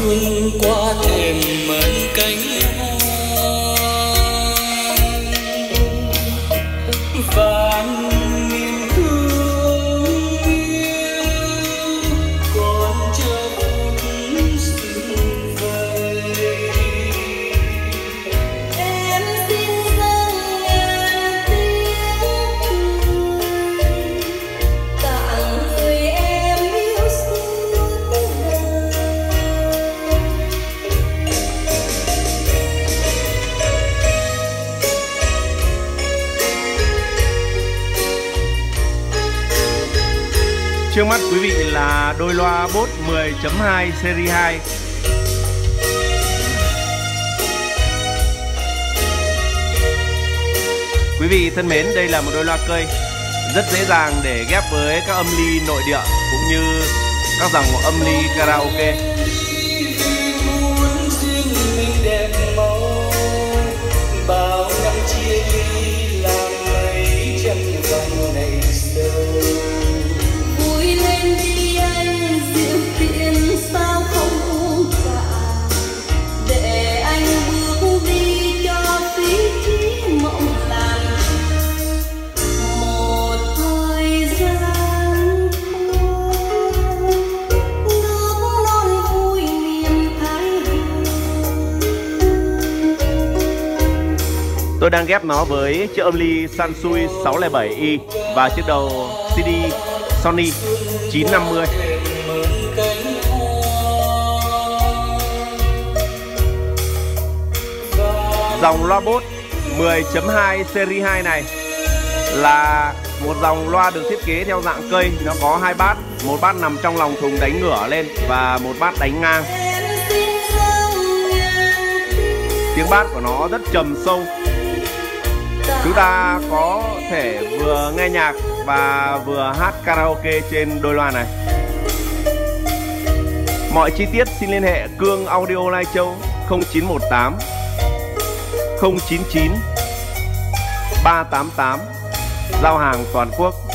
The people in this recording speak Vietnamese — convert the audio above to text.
xuân qua thềm mận cánh và niềm thương yêu còn chờ phút xuân về. Em xin dâng ngàn tiếng cười tặng người em yêu suốt đời. Trước mắt quý vị là đôi loa Bose 10.2 series 2. Quý vị thân mến, đây là một đôi loa cây rất dễ dàng để ghép với các âm ly nội địa cũng như các dòng âm ly karaoke. Muốn riêng mình đẹp màu bao năm chia ly làm mấy trăm vòng này sâu. Vui lên đi anh rượu tiền sao không uống cạn, để anh bước đi cho phí chí mộng làng. Một thời gian nước non vui niềm thái hương. Tôi đang ghép nó với chiếc âm ly Sansui 607i và chiếc đầu CD Sony 950. Dòng loa Bose 10.2 series 2 này là một dòng loa được thiết kế theo dạng cây. Nó có hai bát, một bát nằm trong lòng thùng đánh ngửa lên và một bát đánh ngang. Tiếng bass của nó rất trầm sâu. Chúng ta có thể vừa nghe nhạc và vừa hát karaoke trên đôi loa này. Mọi chi tiết xin liên hệ Cương Audio Lai Châu 0918 099 388, giao hàng toàn quốc.